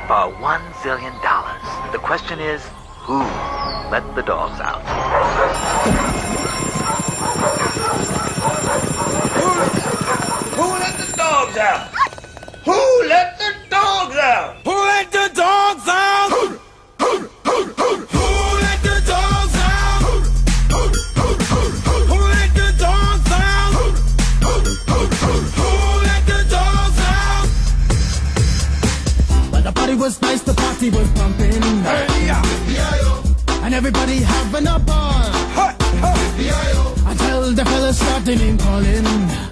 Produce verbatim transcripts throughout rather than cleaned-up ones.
for one zillion dollars. The question is, who let the dogs out? Who, who let the dogs out? Who let the dogs out? Who let the dogs out? Who, who, who, who, who let the dogs out? Who, who, who, who, who let the dogs out? Who, who, who, who, who let the dogs out? Well, the party was nice, the party was pumping. Hey, yeah. And everybody having a ball. Hey, hey. Until the fellas started name calling.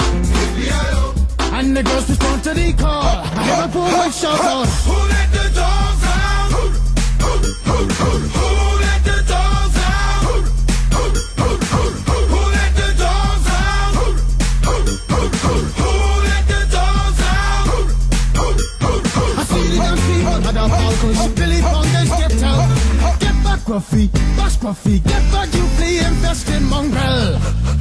And the girls respond to the call. I have a poor boy shout out. Who let the dogs out? Who, who, who, who, who let the dogs out? Who, who, who, who, who let the dogs out? Who, who, who, who, who let the dogs out? Who, who, who, who, I see the young people at the balcony. Billy Founders get out. Get back, Gruffy. Bash Gruffy. Get back, you flea infested mongrel.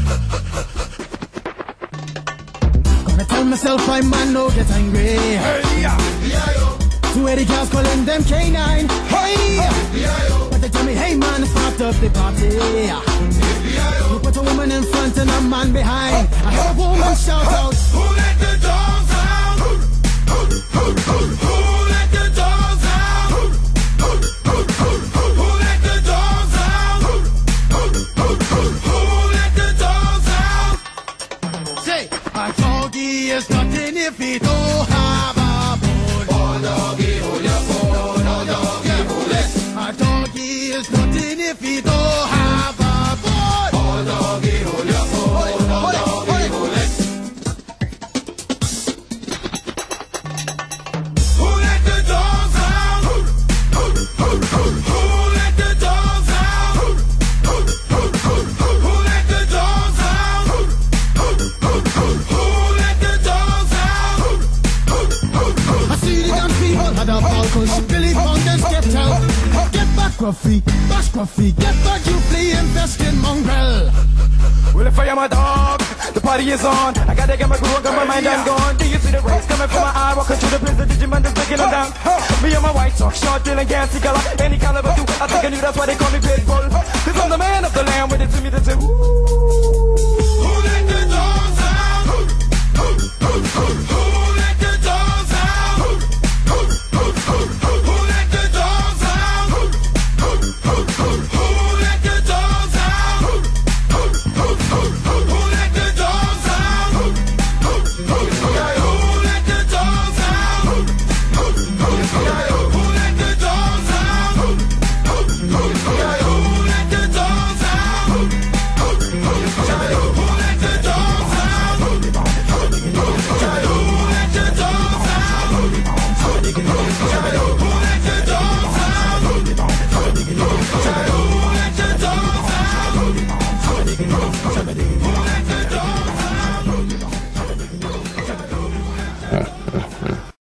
Gonna tell myself I man no get angry. hey, yeah. Two eighty cars calling them K nine. Hey! But they tell me, hey man, start up the party. You put a woman in front and a man behind. I heard a woman shout out. Who let the dogs out? Who, who, who, who, who let the dogs out? Who, who, who, who, who let the dogs out? Who, who, who, who, who let the dogs out? Say, a doggy is nothing if he don't have a bone. Oh, doggy, hold your phone. Oh, doggy, hold it. A doggy is nothing if he don't have a bone. Oh, doggy, hold your phone. Oh, doggy, hold it. Who let the dogs out? Who, who, who, who, who let the dogs out? Who, who, who, who, who let the dogs out? Who, who, who, who, who let the dogs out? Who, who, who, who, I see the young people at the balcony. Billy Founders get out. Get back, Gruffy. Bash Gruffy. Get back, you flea infested mongrel. well, if I am a dog, the party is on. I gotta get my groove, got my mind, I'm gone. Do you see the rays coming from my eye? Walking through the prison, Digimon is breaking them down. Me and my white talk, short, dealing, gassy color, any caliber, too. I think I knew that's why they call me Pitbull. Cause I'm the man of the land, with it to me, that's it. Ooh.